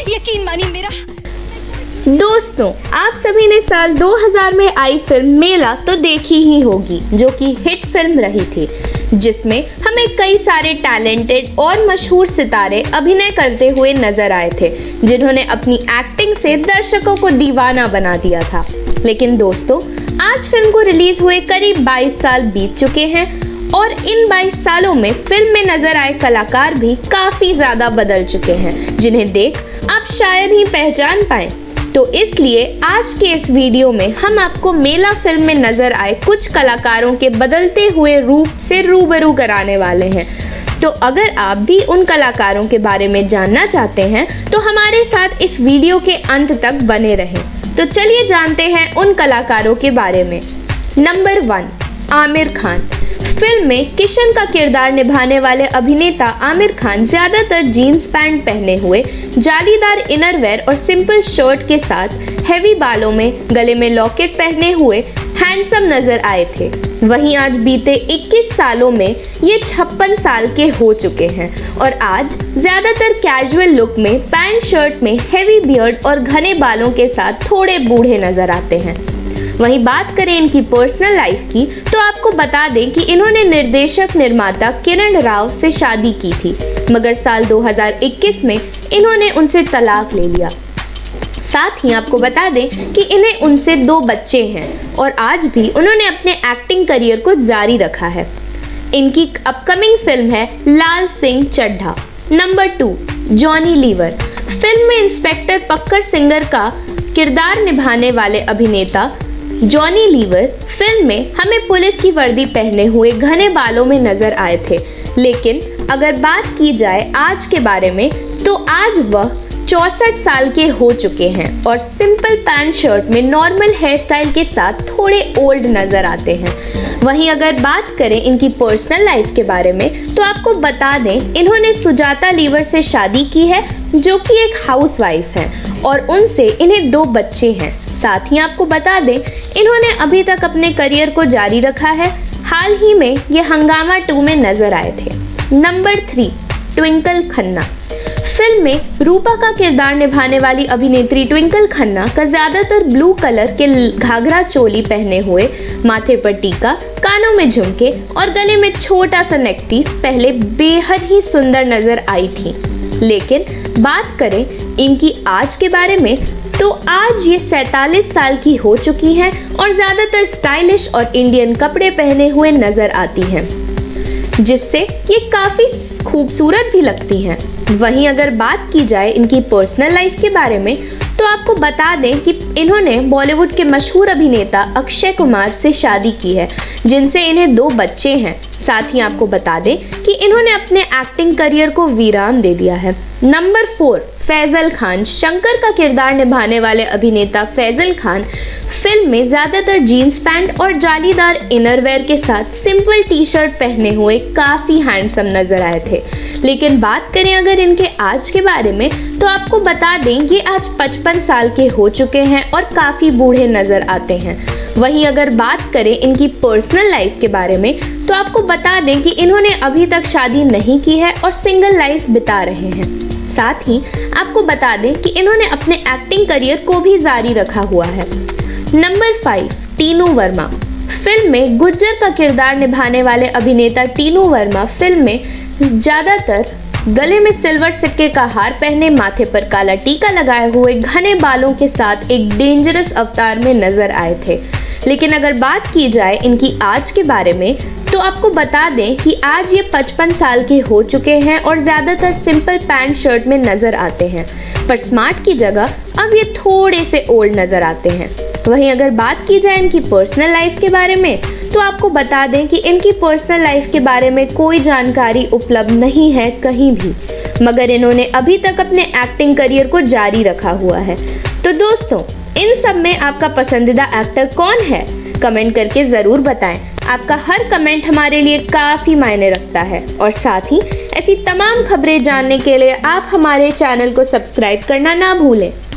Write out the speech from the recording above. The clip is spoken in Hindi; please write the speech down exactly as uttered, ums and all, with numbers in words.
यकीन मानिए मेरा। दोस्तों, आप सभी ने साल दो हज़ार में आई फिल्म मेला तो देखी ही होगी, जो कि हिट फिल्म रही थी, जिसमें हमें कई सारे टैलेंटेड और मशहूर सितारे अभिनय करते हुए नजर आए थे, जिन्होंने अपनी एक्टिंग से दर्शकों को दीवाना बना दिया था। लेकिन दोस्तों, आज फिल्म को रिलीज हुए करीब बाईस साल बीत चुके हैं और इन बाईस सालों में फिल्म में नजर आए कलाकार भी काफी ज्यादा बदल चुके हैं, जिन्हें देख आप शायद ही पहचान पाएं। तो इसलिए आज के इस वीडियो में हम आपको मेला फिल्म में नजर आए कुछ कलाकारों के बदलते हुए रूप से रूबरू कराने वाले हैं। तो अगर आप भी उन कलाकारों के बारे में जानना चाहते हैं तो हमारे साथ इस वीडियो के अंत तक बने रहें। तो चलिए जानते हैं उन कलाकारों के बारे में। Number one, Aamir Khan. Film में किशन का किरदार निभाने वाले अभिनेता आमिर खान ज्यादातर जीन्स पैंट पहने हुए, जालीदार इनरवेयर और सिंपल शर्ट के साथ हैवी बालों में, गले में लॉकेट पहने हुए हैंडसम नजर आए थे। वहीं आज बीते इक्कीस सालों में ये छप्पन साल के हो चुके हैं और आज ज्यादातर कैजुअल लुक में, पैंट शर्ट में, हैवी बियर्ड और घने बालों के साथ थोड़े बूढ़े नजर आते हैं। वहीं बात करें इनकी पर्सनल लाइफ की तो आपको बता दें कि इन्होंने निर्देशक निर्माता किरण राव से शादी की थी, मगर साल दो हज़ार इक्कीस में इन्होंने उनसे तलाक ले लिया। साथ ही आपको बता दें कि इन्हें उनसे दो बच्चे हैं और आज भी उन्होंने अपने एक्टिंग करियर को जारी रखा है। इनकी अपकमिंग फिल्म है Laal Singh Chaddha. Number two, Johnny Lever. Film में इंस्पेक्टर पक्कर सिंगर का किरदार निभाने वाले अभिनेता जॉनी लीवर फिल्म में हमें पुलिस की वर्दी पहने हुए घने बालों में नजर आए थे। लेकिन अगर बात की जाए आज के बारे में तो आज वह चौसठ साल के हो चुके हैं और सिंपल पैंट शर्ट में नॉर्मल हेयर स्टाइल के साथ थोड़े ओल्ड नजर आते हैं। वहीं अगर बात करें इनकी पर्सनल लाइफ के बारे में तो आपको बता दें इन्होंने सुजाता लीवर से शादी की है, जो कि एक हाउसवाइफ है और उनसे इन्हें दो बच्चे हैं। साथ ही आपको बता दें इन्होंने अभी तक अपने करियर को जारी रखा है। हाल ही में ये हंगामा टू में नजर आए थे। Number three, Twinkle Khanna. Film में रूपा का किरदार निभाने वाली अभिनेत्री ट्विंकल खन्ना का ज्यादातर ब्लू कलर के घाघरा चोली पहने हुए, माथे पर टीका, कानों में झुमके और गले में छोटा सा नेकपीस पहले बेहद ही सुंदर नजर आई थी। लेकिन बात करें इनकी आज के बारे में तो आज ये सैंतालीस साल की हो चुकी हैं और ज्यादातर स्टाइलिश और इंडियन कपड़े पहने हुए नजर आती हैं, जिससे ये काफी खूबसूरत भी लगती हैं। वहीं अगर बात की जाए इनकी पर्सनल लाइफ के बारे में तो आपको बता दें कि इन्होंने बॉलीवुड के मशहूर अभिनेता अक्षय कुमार से शादी की है, जिनसे इन्हें दो बच्चे हैं। साथ ही आपको बता दें कि इन्होंने अपने एक्टिंग करियर को विराम दे दिया है। Number four, Faisal Khan. शंकर का किरदार निभाने वाले अभिनेता फैजल खान फिल्म में ज्यादातर जीन्स पैंट और जालीदार इनरवेयर के साथ सिंपल टी शर्ट पहने हुए काफी हैंडसम नजर आए थे। लेकिन बात करें अगर इनके आज के बारे में तो आपको बता दें कि आज पचपन साल के हो चुके हैं और काफी बूढ़े नजर आते हैं। वहीं अगर बात करें इनकी पर्सनल लाइफ के बारे में तो आपको बता दें कि इन्होंने अभी तक शादी नहीं की है और सिंगल लाइफ बिता रहे हैं। साथ ही आपको बता दें कि इन्होंने अपने एक्टिंग करियर को भी जारी रखा हुआ है। Number five, Tinu Verma. Film में गुज्जर का किरदार निभाने वाले अभिनेता टीनू वर्मा फिल्म में ज्यादातर गले में सिल्वर सिक्के का हार पहने, माथे पर काला टीका लगाए हुए, घने बालों के साथ एक डेंजरस अवतार में नजर आए थे। लेकिन अगर बात की जाए इनकी आज के बारे में तो आपको बता दें कि आज ये पचपन साल के हो चुके हैं और ज़्यादातर सिंपल पैंट शर्ट में नज़र आते हैं, पर स्मार्ट की जगह अब ये थोड़े से ओल्ड नज़र आते हैं। वहीं अगर बात की जाए इनकी पर्सनल लाइफ के बारे में तो आपको बता दें कि इनकी पर्सनल लाइफ के बारे में कोई जानकारी उपलब्ध नहीं है कहीं भी, मगर इन्होंने अभी तक अपने एक्टिंग करियर को जारी रखा हुआ है। तो दोस्तों, इन सब में आपका पसंदीदा एक्टर कौन है? कमेंट करके ज़रूर बताएं। आपका हर कमेंट हमारे लिए काफ़ी मायने रखता है और साथ ही ऐसी तमाम खबरें जानने के लिए आप हमारे चैनल को सब्सक्राइब करना ना भूलें।